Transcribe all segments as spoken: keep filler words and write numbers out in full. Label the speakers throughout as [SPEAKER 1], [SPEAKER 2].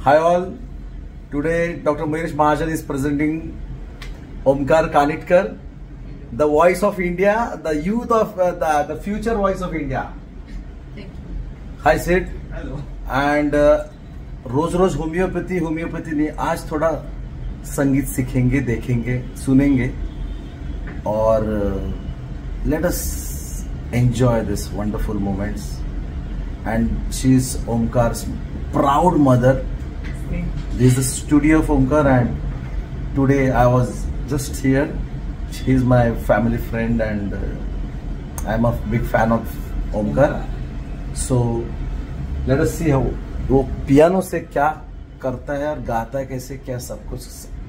[SPEAKER 1] Hi all. Today Doctor Mahesh Mahajan is presenting Omkar Kanitkar, the voice of India, the youth of uh, the, the future voice of India.
[SPEAKER 2] Thank you.
[SPEAKER 1] Hi Sid.
[SPEAKER 3] Hello.
[SPEAKER 1] And uh, रोज रोज homeopathy homeopathy नहीं, आज थोड़ा संगीत सीखेंगे, देखेंगे, सुनेंगे और let us enjoy this wonderful moments. And she is Omkar's proud mother. This is the studio of Omkar, and today I was just here. She is my family friend, and uh, I am a big fan of Omkar. So let us see how वो piano से क्या करता है और गाता है कैसे, क्या सब कुछ.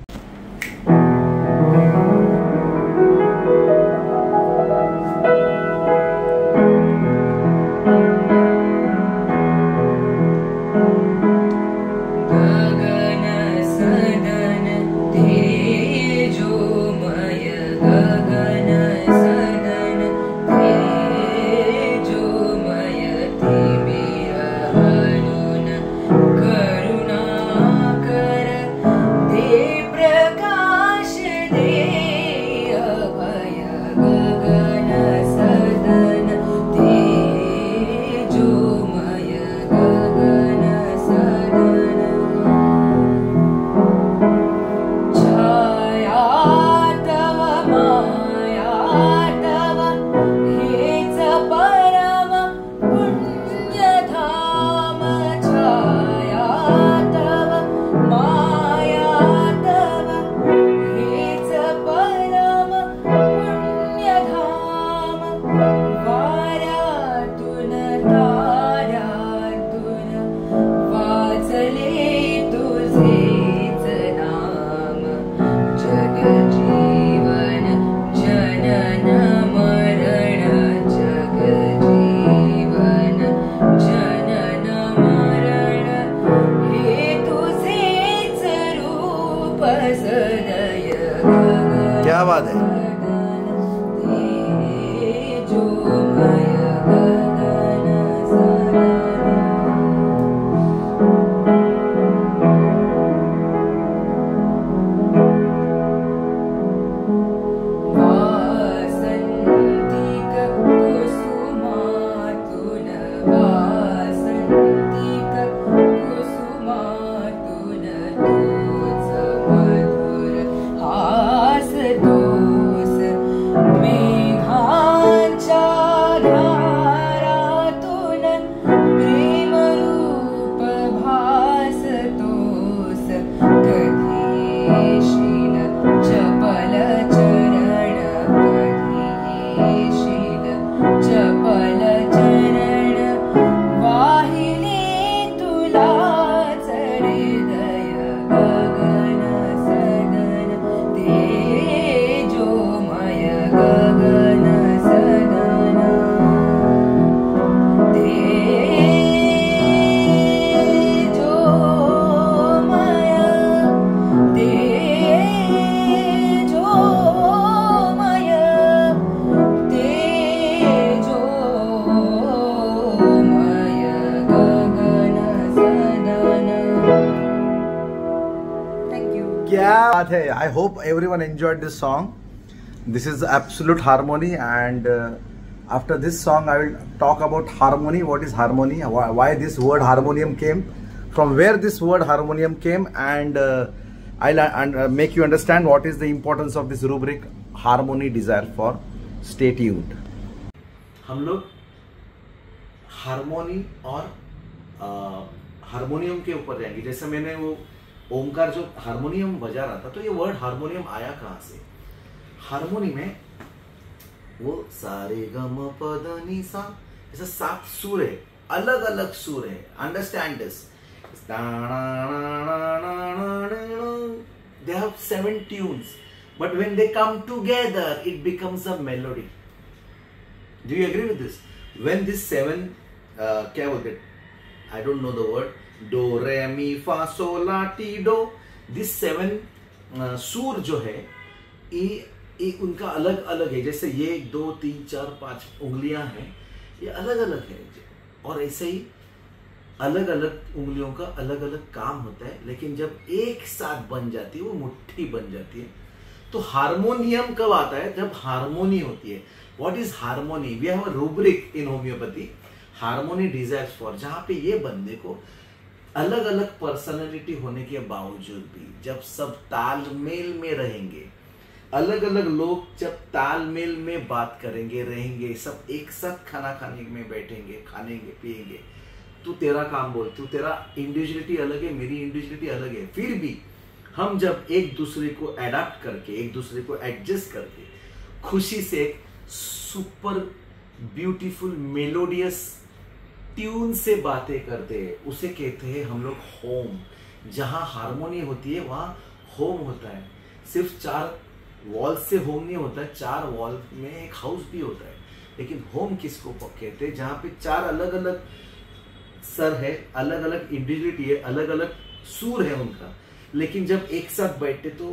[SPEAKER 1] क्या बात है. क्या बात है. I hope everyone enjoyed this song. This is absolute harmony, and uh, after this song I will talk about harmony. What is harmony? Why, why this word harmonium came? From where this word harmonium came? And uh, I'll uh, make you understand what is the importance of this rubric harmony desire for. Stay tuned. हम लोग harmony और harmonium के ऊपर जाएंगे. जैसे मैंने वो ओमकार जो हारमोनियम बजा रहा था, तो ये वर्ड हारमोनियम आया कहाँ से. हारमोनी में वो सारे गम पद नि सा, ऐसा सात सुर है, अलग अलग सुर है. Understand this. They have seven tunes, but when they come together, it becomes a melody. Do you agree with this? When this seven, uh, क्या बोलते? I don't know the word. Do re mi fa so la ti do. This seven सूर जो है ये ये उनका अलग अलग है. जैसे ये दो तीन चार पांच उंगलियां हैं, ये अलग अलग है. और ऐसे ही अलग अलग उंगलियों का अलग अलग काम होता है, लेकिन जब एक साथ बन जाती है वो मुट्ठी बन जाती है। तो हार्मोनियम कब आता है? जब हार्मोनी होती है। What is harmony? We have a rubric in homeopathy, harmony desires for, जहां पे ये बंदे को अलग अलग पर्सनालिटी होने के बावजूद भी जब सब तालमेल में रहेंगे, अलग अलग लोग जब तालमेल में बात करेंगे, रहेंगे, सब एक साथ खाना खाने में बैठेंगे, खानेंगे पिएंगे, तू तेरा काम बोल, तू तेरा इंडिविजुअलिटी अलग है, मेरी इंडिविजुअलिटी अलग है, फिर भी हम जब एक दूसरे को अडॉप्ट करके, एक दूसरे को एडजस्ट करके खुशी से एक सुपर ब्यूटीफुल मेलोडियस ट्यून से बातें करते हैं, उसे कहते हैं हम लोग होम। जहां हार्मोनी होती है वहां होम होता है। सिर्फ चार वॉल से होम नहीं होता है, चार वॉल में एक हाउस भी होता है। लेकिन होम किसको कहते हैं? जहां पे चार अलग अलग सर है, अलग अलग इंडिविजुअलिटी है, अलग अलग सुर है उनका, लेकिन जब एक साथ बैठते तो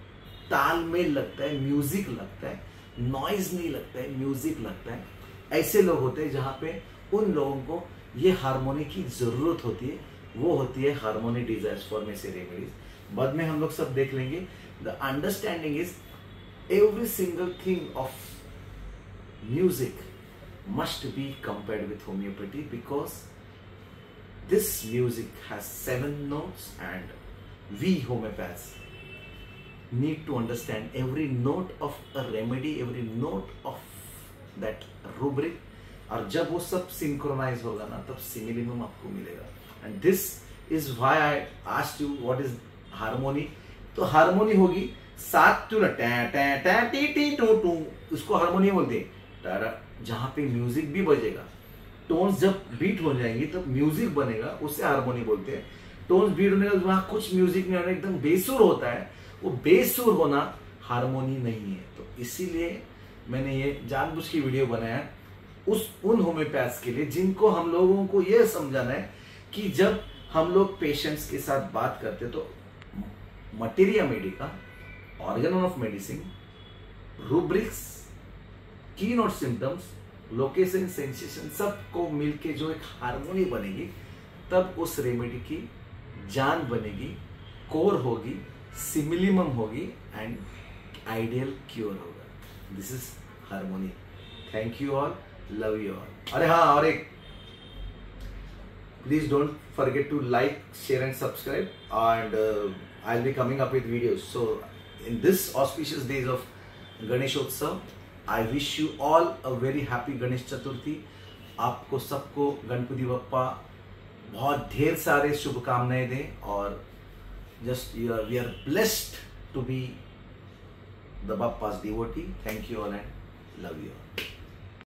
[SPEAKER 1] तालमेल लगता है, म्यूजिक लगता है, नॉइज नहीं लगता है, म्यूजिक लगता है। ऐसे लोग होते हैं जहां पे उन लोगों को ये हार्मोनी की जरूरत होती है, वो होती है हार्मोनी डिजायर्स फॉर में से रेमेडीज। बाद में हम लोग सब देख लेंगे। The understanding is every single thing of music must be compared with homeopathy, because this music has seven notes and we homeopaths need to understand every note of a remedy, every note of that rubric, और जब वो सब synchronise होगा ना तब simillimum आपको मिलेगा। And this is why I asked you what is harmony. तो हार्मोनी होगी सात टू ना टा टा टा टी टी टू टू, उसको हार्मोनी बोलते हैं। जहां पे म्यूजिक भी बजेगा, टोन्स जब बीट हो जाएंगी तब म्यूजिक बनेगा, उससे हार्मोनी बोलते हैं। टोन्स बीट होने का वहां कुछ म्यूजिक नहीं होना, एकदम बेसुर होता है, वो बेसुर होना हार्मोनी नहीं है। तो इसीलिए मैंने ये जानबूझ की वीडियो बनाया उस उन होम्योपैथ्स के लिए जिनको हम लोगों को ये समझाना है कि जब हम लोग पेशेंट्स के साथ बात करते तो materia medica, organ of medicine, rubrics, keynote symptoms, location, sensation, सबको मिलके जो एक हार्मोनी बनेगी, तब उस रेमेडी की जान बनेगी, कोर होगी, सिमिलिमम होगी एंड आइडियल क्योर होगा। This is harmony. Thank you all, love you all. अरे हाँ, और एक please don't forget to like, share and subscribe, and I will be coming up with videos. So in this auspicious days of Ganeshotsav, I wish you all a very happy Ganesh Chaturthi. आपको सबको गणपति बप्पा बहुत ढेर सारे शुभकामनाएं दें, और just we are blessed to be the बप्पा's devotee. Thank you all and love you all.